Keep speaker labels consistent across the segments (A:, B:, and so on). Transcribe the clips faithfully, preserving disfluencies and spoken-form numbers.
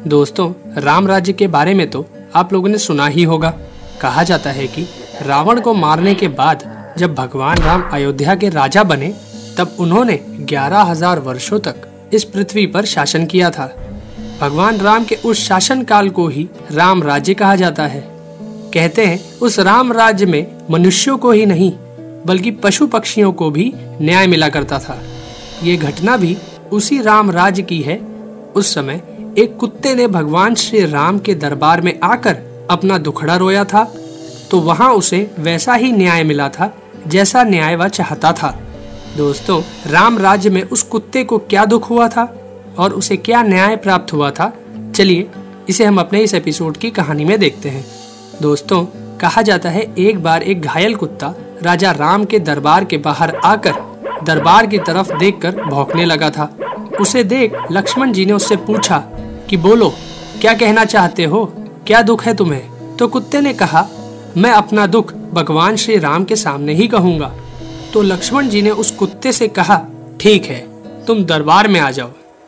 A: दोस्तों, राम राज्य के बारे में तो आप लोगों ने सुना ही होगा। कहा जाता है कि रावण को मारने के बाद जब भगवान राम अयोध्या के राजा बने तब उन्होंने ग्यारह हजार वर्षों तक इस पृथ्वी पर शासन किया था। भगवान राम के उस शासन काल को ही राम राज्य कहा जाता है। कहते हैं उस राम राज्य में मनुष्यों को ही नहीं बल्कि पशु पक्षियों को भी न्याय मिला करता था। ये घटना भी उसी राम राज्य की है। उस समय एक कुत्ते ने भगवान श्री राम के दरबार में आकर अपना दुखड़ा रोया था, तो वहां उसे वैसा ही न्याय मिला था जैसा न्याय वह चाहता था। दोस्तों, राम राज्य में उस कुत्ते को क्या दुख हुआ था और उसे क्या न्याय प्राप्त हुआ था, चलिए इसे हम अपने इस एपिसोड की कहानी में देखते हैं। दोस्तों, कहा जाता है एक बार एक घायल कुत्ता राजा राम के दरबार के बाहर आकर दरबार की तरफ देखकर भौंकने लगा था। उसे देख लक्ष्मण जी ने उससे पूछा कि बोलो, क्या कहना चाहते हो, क्या दुख है तुम्हें? तो कुत्ते ने कहा, मैं अपना दुख भगवान श्री राम के सामने ही कहूंगा। तो लक्ष्मण जी ने उस कुत्ते से कहा, ठीक है, तुम दरबार में आ जाओ।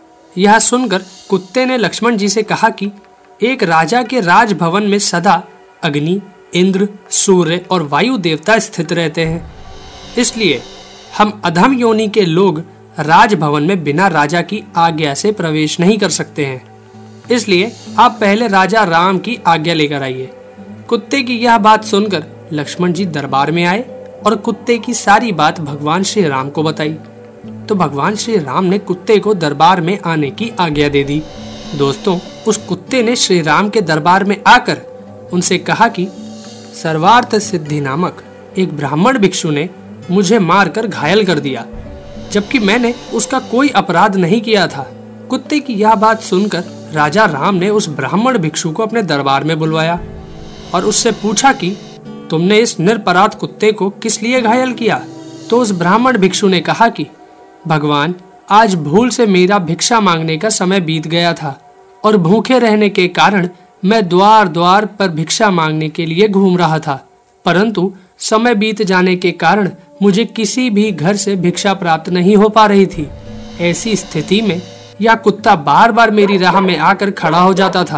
A: यह सुनकर कुत्ते ने लक्ष्मण जी से कहा कि एक राजा के राजभवन में सदा अग्नि, इंद्र, सूर्य और वायु देवता स्थित रहते हैं, इसलिए हम अधम योनि के लोग राजभवन में बिना राजा की आज्ञा से प्रवेश नहीं कर सकते हैं। इसलिए आप पहले राजा राम की आज्ञा लेकर आइए। कुत्ते की यह बात सुनकर लक्ष्मण जी दरबार में आए और कुत्ते की सारी बात भगवान श्री राम को बताई। तो भगवान श्री राम ने कुत्ते को दरबार में आने की आज्ञा दे दी। दोस्तों, उस कुत्ते ने श्री राम के दरबार में आकर उनसे कहा कि सर्वार्थ सिद्धि नामक एक ब्राह्मण भिक्षु ने मुझे मारकर घायल कर दिया, जबकि मैंने उसका कोई अपराध नहीं किया था। कुत्ते की यह बात सुनकर राजा राम ने उस ब्राह्मण भिक्षु को अपने दरबार में बुलवाया और उससे पूछा कि तुमने इस निरपराध कुत्ते को किस लिए घायल किया? तो उस ब्राह्मण भिक्षु ने कहा कि भगवान, आज भूल से मेरा भिक्षा मांगने का समय बीत गया था और भूखे रहने के कारण मैं द्वार द्वार पर भिक्षा मांगने के लिए घूम रहा था, परंतु समय बीत जाने के कारण मुझे किसी भी घर से भिक्षा प्राप्त नहीं हो पा रही थी। ऐसी स्थिति में यह कुत्ता बार बार मेरी राह में आकर खड़ा हो जाता था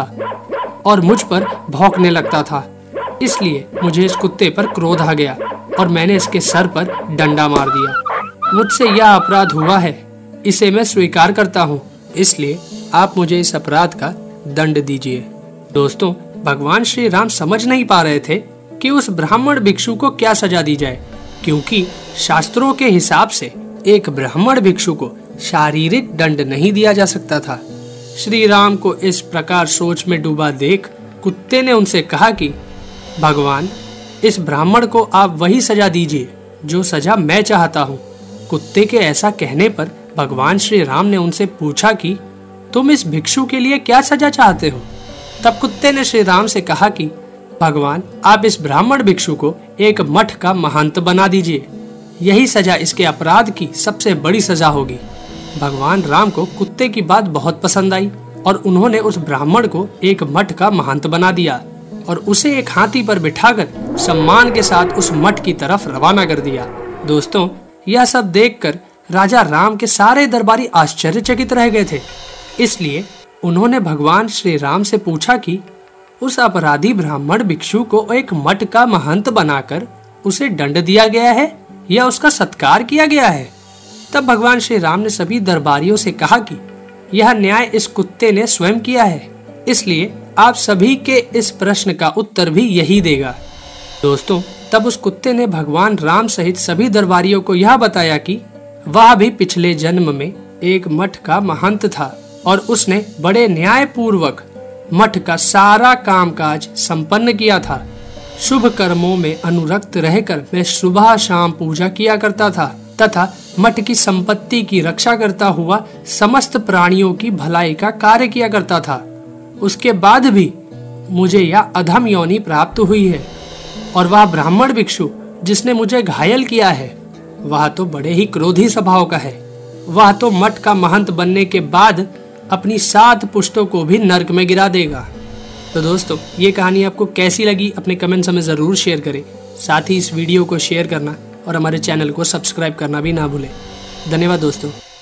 A: और मुझ पर भौंकने लगता था। इसलिए मुझे इस कुत्ते पर क्रोध आ गया और मैंने इसके सर पर डंडा मार दिया। मुझसे यह अपराध हुआ है, इसे मैं स्वीकार करता हूँ, इसलिए आप मुझे इस अपराध का दंड दीजिए। दोस्तों, भगवान श्री राम समझ नहीं पा रहे थे कि उस ब्राह्मण भिक्षु को क्या सजा दी जाए, क्योंकि शास्त्रों के हिसाब से एक ब्राह्मण भिक्षु को शारीरिक दंड नहीं दिया जा सकता था। श्री राम को इस प्रकार सोच में डूबा देख कुत्ते ने उनसे कहा कि भगवान, इस ब्राह्मण को आप वही सजा दीजिए जो सजा मैं चाहता हूँ। कुत्ते के ऐसा कहने पर भगवान श्री राम ने उनसे पूछा कि तुम इस भिक्षु के लिए क्या सजा चाहते हो? तब कुत्ते ने श्री राम से कहा कि भगवान, आप इस ब्राह्मण भिक्षु को एक मठ का महंत बना दीजिए, यही सजा इसके अपराध की सबसे बड़ी सजा होगी। भगवान राम को कुत्ते की बात बहुत पसंद आई और उन्होंने उस ब्राह्मण को एक मठ का महंत बना दिया और उसे एक हाथी पर बिठाकर सम्मान के साथ उस मठ की तरफ रवाना कर दिया। दोस्तों, यह सब देखकर राजा राम के सारे दरबारी आश्चर्यचकित रह गए थे। इसलिए उन्होंने भगवान श्री राम से पूछा कि उस अपराधी ब्राह्मण भिक्षु को एक मठ का महंत बनाकर उसे दंड दिया गया है या उसका सत्कार किया गया है? तब भगवान श्री राम ने सभी दरबारियों से कहा कि यह न्याय इस कुत्ते ने स्वयं किया है, इसलिए आप सभी के इस प्रश्न का उत्तर भी यही देगा। दोस्तों, तब उस कुत्ते ने भगवान राम सहित सभी दरबारियों को यह बताया कि वह भी पिछले जन्म में एक मठ का महंत था और उसने बड़े न्याय पूर्वक मठ का सारा कामकाज संपन्न किया था। शुभ कर्मों में अनुरक्त रहकर मैं सुबह शाम पूजा किया करता था तथा मठ की संपत्ति की रक्षा करता हुआ समस्त प्राणियों की भलाई का कार्य किया करता था। उसके बाद भी मुझे यह अधम योनि प्राप्त हुई है और वह ब्राह्मण भिक्षु जिसने मुझे घायल किया है वह तो बड़े ही क्रोधी स्वभाव का है। वह तो मठ का महंत बनने के बाद अपनी सात पुश्तों को भी नरक में गिरा देगा। तो दोस्तों, ये कहानी आपको कैसी लगी अपने कमेंट्स में ज़रूर शेयर करें। साथ ही इस वीडियो को शेयर करना और हमारे चैनल को सब्सक्राइब करना भी ना भूलें। धन्यवाद दोस्तों।